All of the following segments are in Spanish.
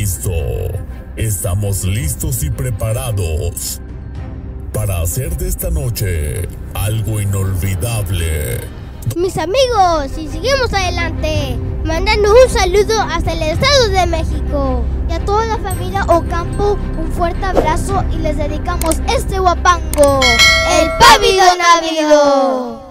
listo. Estamos listos y preparados para hacer de esta noche algo inolvidable. Mis amigos, si seguimos adelante, mandando un saludo hasta el Estado de México. Y a toda la familia Ocampo, un fuerte abrazo y les dedicamos este guapango, el Pávido Návido.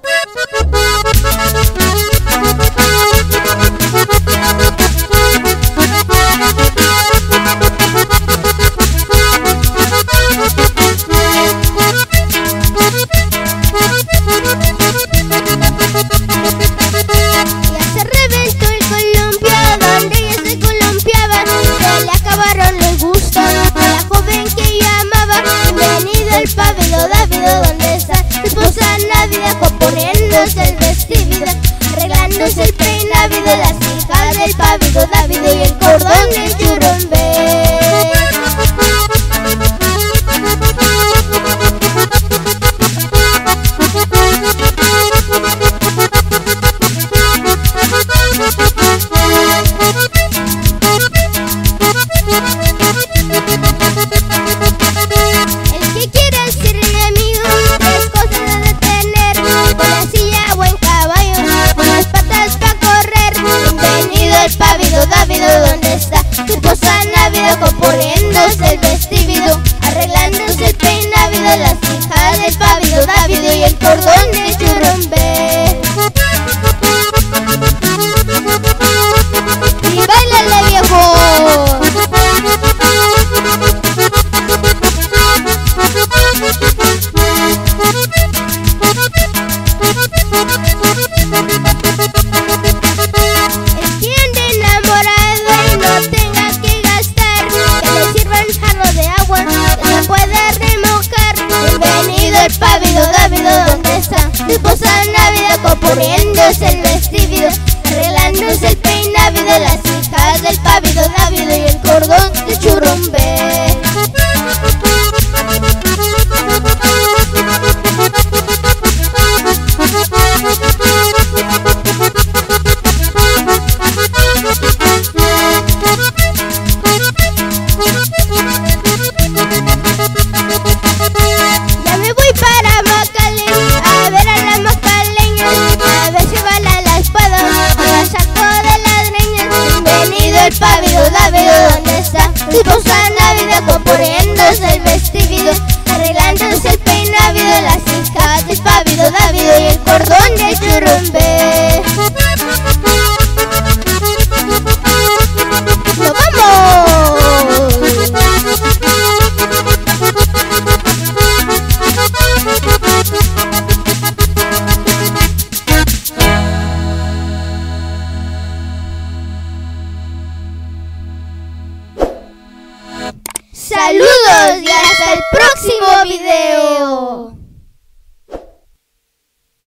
Componiéndose el vestido, arreglándose el peinado de las hijas del Pávido Návido y el cordón del churrumbé. El que quiera ser mi amigo, tres cosas ha de tener: con la silla o en caballo, con las patas para correr. Bienvenido al Pávido Návido, donde está su esposa Návido, componiéndose el vestido, arreglándose el peinado de las hijas del Pávido Návido y el cordón del churrumbé. ¡Y báilale, viejo! El que ande enamorado y no tenga que gastar, que le sirvan jarro de agua, que se pueda remojar. Bienvenido al Pávido Návido, donde está su esposa Návido, componiéndose el vestido, arreglándose el peinado de las hijas del Pávido Návido y el cordón de churrumbé. Ya me voy para Macalén a ver a la macaleña, a ver si bala la espada, la saco de las greñas. Bienvenido al Pávido Návido, donde está su esposa Návido, componiéndose el vestido, arreglándose el peinado de las hijas del Pávido Návido y el cordón del churrumbé. ¡Nos vamos! ¡Saludos y hasta el próximo video!